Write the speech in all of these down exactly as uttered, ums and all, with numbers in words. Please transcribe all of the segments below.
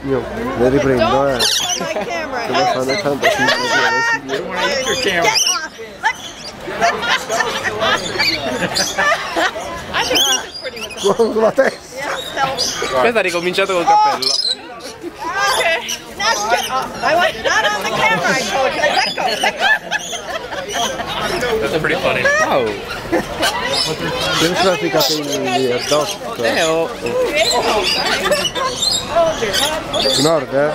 Io le riprendo, eh. Come fanno tanto schifo. Con la testa. Questa ha ricominciato col cappello. That's pretty funny. Wow. Non ce l'ha i capelli addosso. Teo. Nord, eh?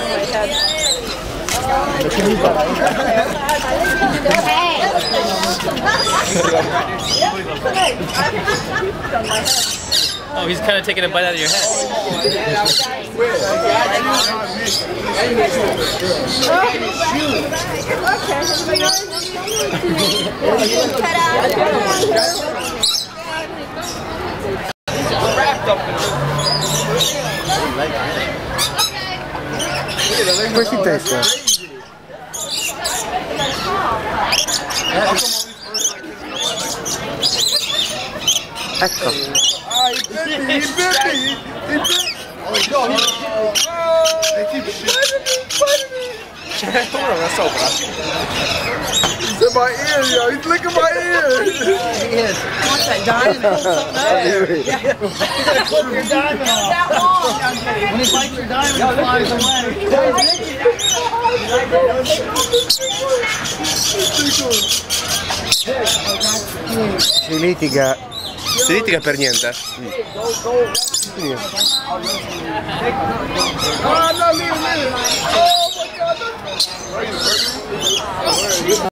Oh, he's kind of taking a bite out of your head. Questi in testa. Ecco. Ah, i baby, i baby, i baby. Oh, no, they keep biting me, biting me. Uno da sopra. He's in my ear, yo. He's licking my ear. He is. Wants that diamond and pull something out. Yeah. He's gonna clip your diamond off. When he bites your diamond, it flies away. Si litiga. Si litiga per niente. Sì. Oh, no, leave it, leave it. Oh, my God.